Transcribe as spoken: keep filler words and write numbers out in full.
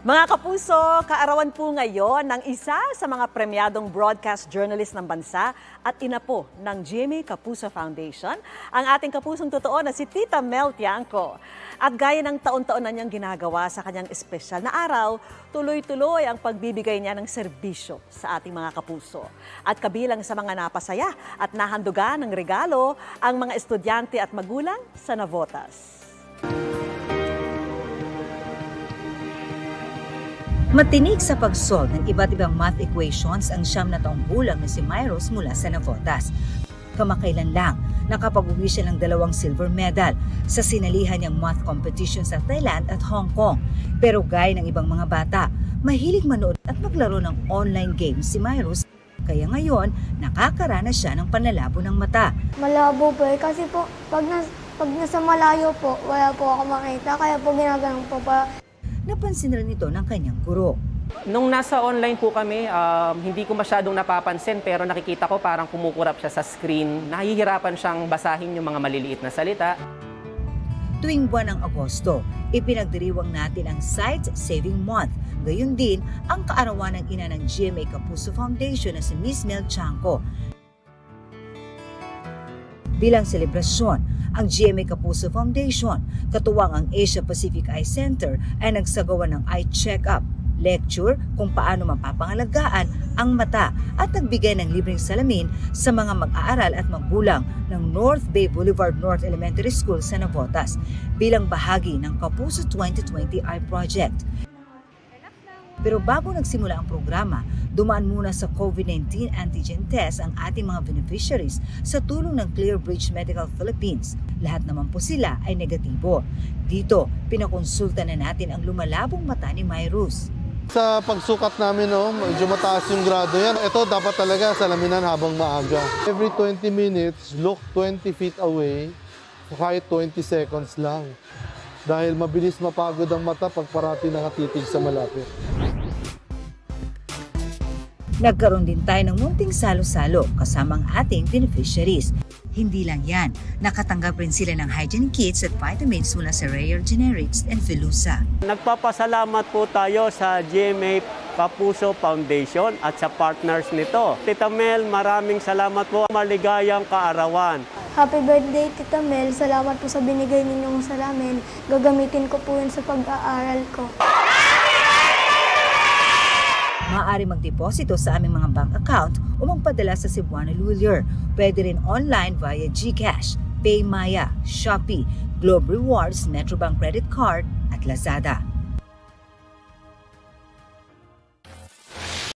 Mga kapuso, kaarawan po ngayon ng isa sa mga premyadong broadcast journalist ng bansa at ina po ng G M A Kapuso Foundation, ang ating kapusong totoo na si Tita Mel Tiangco. At gaya ng taon-taon na niyang ginagawa sa kanyang espesyal na araw, tuloy-tuloy ang pagbibigay niya ng serbisyo sa ating mga kapuso. At kabilang sa mga napasaya at nahandugan ng regalo ang mga estudyante at magulang sa Navotas. Matinik sa pag-solve ng iba't ibang math equations ang siyam na taong gulang na si Myros mula sa Navotas. Kamakailan lang, nakapag-uwi siya ng dalawang silver medal sa sinalihan niyang math competition sa Thailand at Hong Kong. Pero gaya ng ibang mga bata, mahilig manood at maglaro ng online games si Myros. Kaya ngayon, nakakaranas siya ng panlalabo ng mata. Malabo po eh, kasi po pag, nas, pag nasa malayo po, wala po ako makita, kaya po ginagalang po pa. Napansin rin ito ng kanyang guro. Nung nasa online po kami, um, hindi ko masyadong napapansin pero nakikita ko parang kumukurap siya sa screen. Nahihirapan siyang basahin yung mga maliliit na salita. Tuwing buwan ng Agosto, ipinagdiriwang natin ang Sight Saving Month. Gayon din ang kaarawan ng ina ng G M A Kapuso Foundation na si Miss Mel Tiangco. Bilang selebrasyon, ang G M A Kapuso Foundation, katuwang ang Asia Pacific Eye Center ay nagsagawa ng eye check-up, lecture kung paano mapapangalagaan ang mata at nagbigay ng libreng salamin sa mga mag-aaral at magulang ng North Bay Boulevard North Elementary School sa Navotas bilang bahagi ng Kapuso twenty twenty Eye Project. Pero bago nagsimula ang programa, dumaan muna sa COVID nineteen antigen test ang ating mga beneficiaries sa tulong ng Clearbridge Medical Philippines. Lahat naman po sila ay negatibo. Dito, pinakonsulta na natin ang lumalabong mata ni Myros. Sa pagsukat namin, no, medyo mataas yung grado yan. Ito dapat talaga salaminan habang maaga. Every twenty minutes, look twenty feet away, kahit twenty seconds lang. Dahil mabilis mapagod ang mata pag parati nakatitig sa malapit. Nagkaroon din tayo ng munting salo-salo kasama ang ating beneficiaries. Hindi lang yan, nakatanggap rin sila ng hygiene kits at vitamins mula sa Rare Generics and Filusa. Nagpapasalamat po tayo sa G M A Kapuso Foundation at sa partners nito. Tita Mel, maraming salamat po. Maligayang kaarawan. Happy birthday, Tita Mel. Salamat po sa binigay ninyong salamin. Gagamitin ko po yun sa pag-aaral ko. Maaari magdeposito sa aming mga bank account o magpadala sa Cebuano Lawyer. Pwede rin online via GCash, PayMaya, Shopee, Globe Rewards, Metrobank Credit Card at Lazada.